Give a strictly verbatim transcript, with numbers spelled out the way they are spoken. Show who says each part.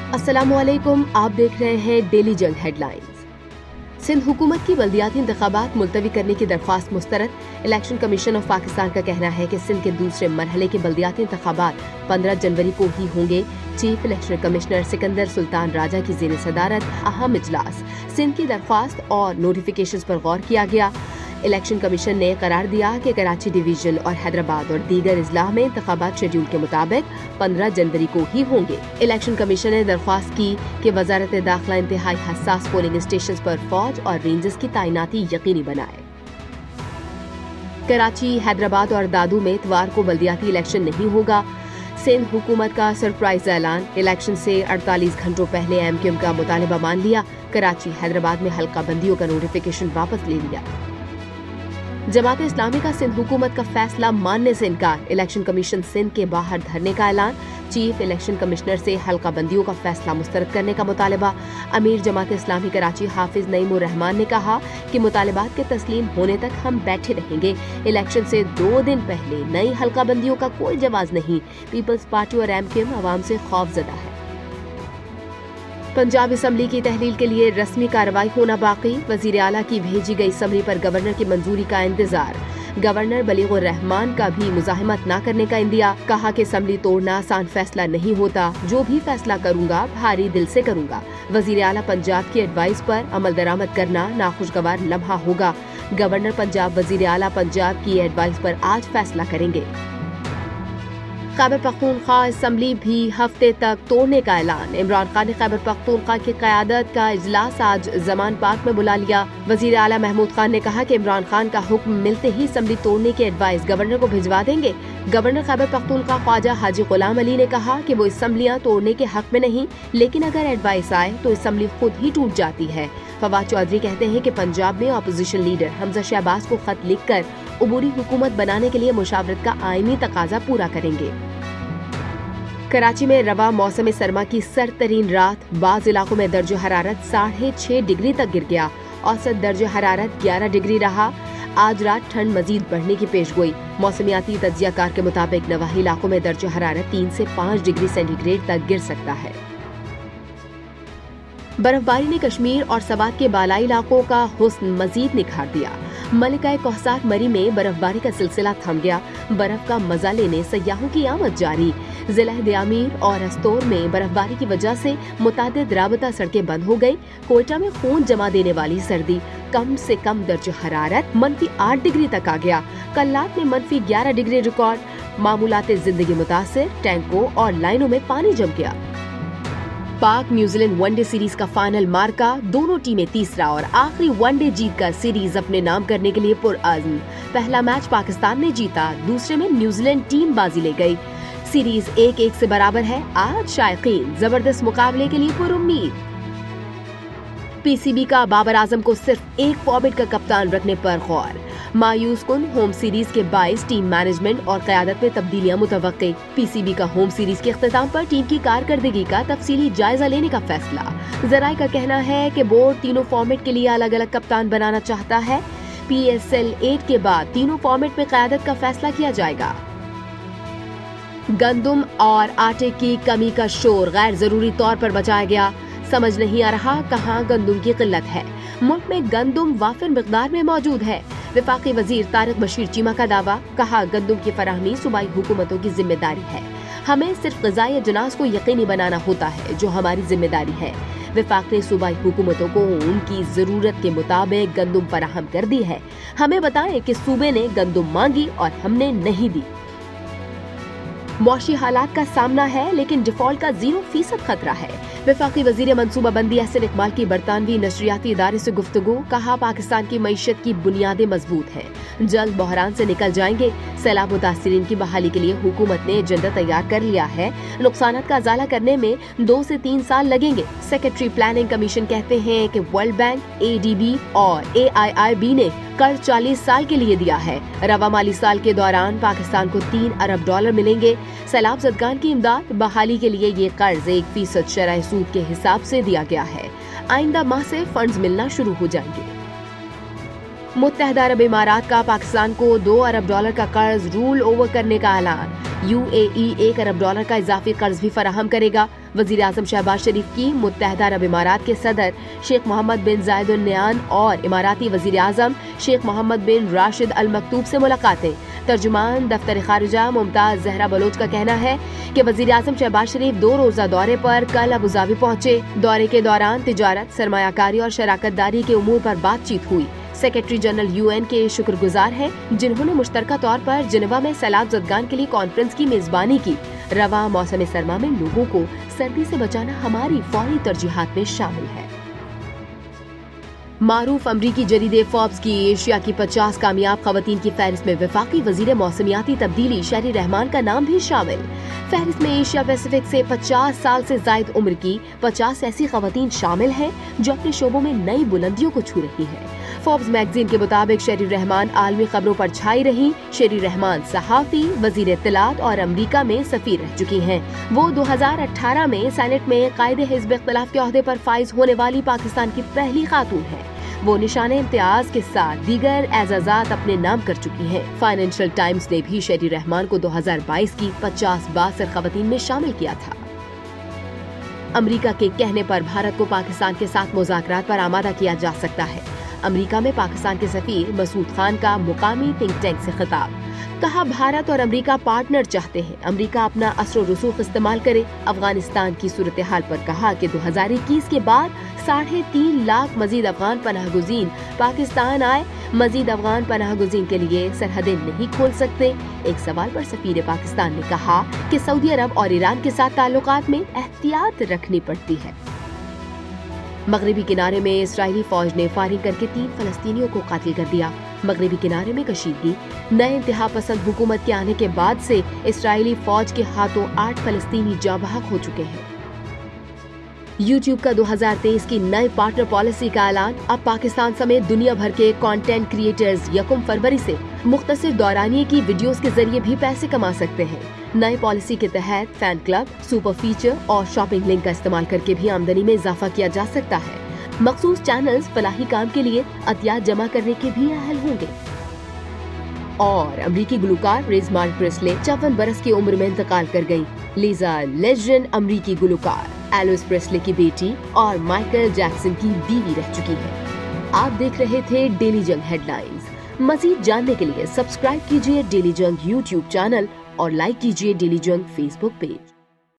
Speaker 1: अस्सलामुअलैकुम, आप देख रहे हैं डेली जंग हेडलाइंस। सिंध हुकूमत की बल्दियाती इंतखाबात मुलतवी करने की दरख्वास्त मुस्तरद। इलेक्शन कमीशन ऑफ पाकिस्तान का कहना है कि सिंध के दूसरे मरहले के बल्दियाती इंतखाबात पंद्रह जनवरी को ही होंगे। Chief election commissioner Sikandar Sultan Raja की ज़ेर सदारत अहम इजलास। सिंध की दरख्वास्त और नोटिफिकेशंस पर गौर किया गया। इलेक्शन कमीशन ने करार दिया कि कराची डिवीजन और हैदराबाद और दीगर अजला में इंतखाबात शेड्यूल के मुताबिक पंद्रह जनवरी को ही होंगे। इलेक्शन कमीशन ने दरख्वास्त की कि वजारत दाखिला इंतहाई हसास पोलिंग स्टेशन पर फौज और रेंजर्स की तैनाती यकीनी बनाए। कराची, हैदराबाद और दादू में इतवार को बल्दियाती इलेक्शन नहीं होगा। सिंध हुकूमत का सरप्राइज ऐलान। इलेक्शन से अड़तालीस घंटों पहले एम क्यू एम का मुतालबा मान लिया। कराची, हैदराबाद में हल्का बंदियों का नोटिफिकेशन वापस ले लिया। जमात इस्लामी का सिंध हुकूमत का फैसला मानने से इनकार। इलेक्शन कमीशन सिंध के बाहर धरने का ऐलान। चीफ इलेक्शन कमिश्नर से हल्का बंदियों का फैसला मुस्तरद करने का मुतालबा। अमीर जमात इस्लामी कराची हाफिज नईमुर रहमान ने कहा कि मुतालबात के तस्लीम होने तक हम बैठे रहेंगे। इलेक्शन से दो दिन पहले नई हल्का बंदियों का कोई जवाब नहीं। पीपल्स पार्टी और एम क्यू एम अवाम से खौफजदा है। पंजाब असम्बली की तहलील के लिए रस्मी कार्रवाई होना बाकी। वजीर आला की भेजी गई असम्बली पर गवर्नर की मंजूरी का इंतजार। गवर्नर बलीगुर रहमान का भी मुजाहिमत न करने का इंदिया। कहा कि असम्बली तोड़ना आसान फैसला नहीं होता। जो भी फैसला करूंगा भारी दिल से करूंगा। वजीर आला पंजाब की एडवाइस पर अमल दरामद करना नाखुशगवार लम्हा होगा। गवर्नर पंजाब वजीर आला पंजाब की एडवाइस पर आज फैसला करेंगे। खैबर पख्तूनख्वा असम्बली भी हफ्ते तक तोड़ने का ऐलान। इमरान खान ने खैबर पख्तूनख्वा की क़यादत का इजलास आज जमान पार्क में बुला लिया। वजीर आला महमूद खान ने कहा कि इमरान खान का हुक्म मिलते ही असम्बली तोड़ने की एडवाइस गवर्नर को भिजवा देंगे। गवर्नर खैबर पख्तूनख्वा ख्वाजा हाजी गुलाम अली ने कहा कि वो असम्बलियाँ तोड़ने के हक में नहीं, लेकिन अगर एडवाइस आए तो असम्बली खुद ही टूट जाती है। फवाद चौधरी कहते हैं कि पंजाब में अपोजिशन लीडर हमजा शहबाज को खत लिखकर उबूरी हुकूमत बनाने के लिए मुशावरत का आईनी तकाजा पूरा करेंगे। कराची में रवा मौसम सरमा की सरतरीन रात। बाज इलाकों में दर्ज हरारत साढ़े छह डिग्री तक गिर गया। औसत दर्ज हरारत ग्यारह डिग्री रहा। आज रात ठंड मजीद बढ़ने की पेशगोई। मौसमियाती तज्जियाकार के मुताबिक नवाही इलाकों में दर्ज हरारत तीन से पाँच डिग्री सेंटीग्रेड तक गिर सकता है। बर्फबारी ने कश्मीर और सवात के बालाई इलाकों का हुस्न मजीद निखार दिया। मलिकाए कोहसार मरी में बर्फबारी का सिलसिला थम गया। बर्फ का मजा लेने सयाहों की आमद जारी। जिला दियामीर और अस्तोर में बर्फबारी की वजह से मुतादिद राबता सड़कें बंद हो गई। कोयटा में खून जमा देने वाली सर्दी। कम से कम दर्ज हरारत मनफी आठ डिग्री तक आ गया। कल्लात में मनफी ग्यारह डिग्री रिकॉर्ड। मामूलाते जिंदगी मुतासिर। टैंकों और लाइनों में पानी जम गया। पाक न्यूजीलैंड वनडे सीरीज का फाइनल मार्का। दोनों टीमें तीसरा और आखिरी वनडे जीतकर सीरीज अपने नाम करने के लिए पुरअज़्म। पहला मैच पाकिस्तान ने जीता, दूसरे में न्यूजीलैंड टीम बाजी ले गई। सीरीज एक एक से बराबर है। आज शायकीन जबरदस्त मुकाबले के लिए पुरुम्मीद। पीसीबी का बाबर आजम को सिर्फ एक फॉर्मेट का कप्तान रखने पर गौर। मायूस कुन होम सीरीज के बाईस टीम मैनेजमेंट और क़यादत में तब्दीलियां मुतवक्के। पीसीबी का होम सीरीज के इख्तिताम पर टीम की कारकर्दगी का तफसीली जायजा लेने का फैसला। जराए का कहना है कि बोर्ड तीनों फॉर्मेट के लिए अलग अलग कप्तान बनाना चाहता है। पीएसएल एट के बाद तीनों फॉर्मेट में क़यादत का फैसला किया जाएगा। गंदुम और आटे की कमी का शोर गैर जरूरी तौर पर बचाया गया। समझ नहीं आ रहा कहां गंदुम की किल्लत है। मुल्क में गंदुम वाफिर मिकदार में मौजूद है। वफाकी वजीर तारिक बशीर चीमा का दावा। कहा गंदुम की फराहमी सूबाई हुकूमतों की जिम्मेदारी है। हमें सिर्फ ग़िज़ाई अजनास को यकीनी बनाना होता है, जो हमारी जिम्मेदारी है। वफाक ने सूबाई हुकूमतों को उनकी जरूरत के मुताबिक गंदुम फराहम कर दी है। हमें बताएं कि सूबे ने गंदुम मांगी और हमने नहीं दी। मौशी हालात का सामना है, लेकिन डिफॉल्ट का जीरो फीसद खतरा है। वफाकी वजीर मनसूबा बंदी एहसन इकबाल की बरतानवी नशरियाती इदारे से गुफ्तगू। कहा पाकिस्तान की मईशत की बुनियादें मजबूत हैं, जल्द बहरान से निकल जाएंगे। सैलाब मुतासिरीन की बहाली के लिए हुकूमत ने एजेंडा तैयार कर लिया है। नुकसानात का अजाला करने में दो से तीन साल लगेंगे। सेक्रेटरी प्लानिंग कमीशन कहते हैं कि वर्ल्ड बैंक, एडीबी और एआईआईबी ने कर्ज चालीस साल के लिए दिया है। रवा माली साल के दौरान पाकिस्तान को तीन अरब डॉलर मिलेंगे। सैलाब ज़दगान की इमदाद बहाली के लिए ये कर्ज एक फीसद शरह सूद के हिसाब से दिया गया है। आइंदा माह से फंड्स मिलना शुरू हो जाएंगे। मुत्तहदा अरब इमारात का पाकिस्तान को दो अरब डॉलर का कर्ज रूल ओवर करने का ऐलान। यू ए ई एक अरब डॉलर का इजाफी कर्ज भी फराहम करेगा। वजीर आजम शहबाज शरीफ की मुत्तहदा अरब इमारात के सदर शेख मोहम्मद बिन जायद अल नहयान और इमाराती वजीर आजम शेख मोहम्मद बिन राशिद अल मकतूब से मुलाकातें। तर्जुमान दफ्तर खारिजा मुमताज जहरा बलोच का कहना है कि वजीर आजम शहबाज शरीफ दो रोजा दौरे पर कल अबुधाबी पहुंचे। दौरे के दौरान तिजारत, सरमायाकारी और शराकतदारी के उमूर पर बातचीत हुई। सेक्रेटरी जनरल यू एन के शुक्रगुजार हैं जिन्होंने मुश्तरका तौर पर जिनेवा में सैलाब ज़दगान के लिए कॉन्फ्रेंस की मेजबानी की। रवा मौसम सरमा में लोगों को सर्दी से बचाना हमारी फौरी तरजीहात में शामिल है। मारूफ अमरीकी जरीदे फोर्ब्स की एशिया की पचास कामयाब खवातीन की फहरिस्त में वफाकी वजीर मौसमियाती तब्दीली शेरी रहमान का नाम भी शामिल। फहरिस्त में एशिया पैसिफिक से पचास साल से जायद उम्र की पचास ऐसी खवातीन शामिल हैं जो अपने शोबों में नई बुलंदियों को छू रही हैं। फोर्ब्स मैगजीन के मुताबिक शेरी रहमान आलमी खबरों पर छाई रही। शेरी रहमान सहाफी, वजीर इत्तलात और अमरीका में सफीर रह चुकी हैं। वो दो हजार अठारह में सेनेट में कायदे हिज़्ब इख्तिलाफ के ओहदे पर फाइज होने वाली पाकिस्तान की पहली खातून है। वो निशाने इम्तियाज के साथ दीगर एजाजात अपने नाम कर चुकी हैं। फाइनेंशियल टाइम्स ने भी शेरी रहमान को दो हजार बाईस की पचास बासठ खवातीन में शामिल किया था। अमरीका के कहने पर भारत को पाकिस्तान के साथ मुज़ाकरात पर आमादा किया जा सकता है। अमरीका में पाकिस्तान के सफीर मसूद खान का मुकामी थिंक टैंक से खिताब। कहा, भारत और अमरीका पार्टनर चाहते हैं, अमरीका अपना असर रसूख इस्तेमाल करे। अफगानिस्तान की सूरत हाल पर कहा कि दो हजार इक्कीस के बाद साढ़े तीन लाख मजीद अफगान पनाह गुज़ीन पाकिस्तान आए। मजीद अफगान पनाह गुज़ीन के लिए सरहदें नहीं खोल सकते। एक सवाल पर सफीर पाकिस्तान ने कहा कि सऊदी अरब और ईरान के साथ ताल्लुकात में एहतियात रखनी पड़ती है। मगरबी किनारे में इस्राएली फौज ने फायरिंग करके तीन फलस्तीनियों को कातिल कर दिया। मगरबी किनारे में कशीदगी। नए इंतहा पसंद हुकूमत के आने के बाद से इस्राएली फौज के हाथों आठ फलस्तीनी जाँ बहक हो चुके हैं। यूट्यूब का दो हजार तेईस की नई पार्टनर पॉलिसी का ऐलान। अब पाकिस्तान समेत दुनिया भर के कंटेंट क्रिएटर्स यकम फरवरी से मुख्तसर दौरानिये की वीडियोस के जरिए भी पैसे कमा सकते हैं। नई पॉलिसी के तहत फैन क्लब, सुपर फीचर और शॉपिंग लिंक का इस्तेमाल करके भी आमदनी में इजाफा किया जा सकता है। मखसूस चैनल्स फलाही काम के लिए अतियात जमा करने के भी अहल होंगे। और अमरीकी गुलकार रिज मार्क प्रेस्ले चौवन बरस की उम्र में इंतकाल कर गई। लीजा लेजेंड अमरीकी गुलकार एल्विस प्रेस्ले की बेटी और माइकल जैक्सन की बीवी रह चुकी है। आप देख रहे थे डेली जंग हेडलाइंस। मजीद जानने के लिए सब्सक्राइब कीजिए डेली जंग यूट्यूब चैनल और लाइक कीजिए डेली जंग फेसबुक पेज।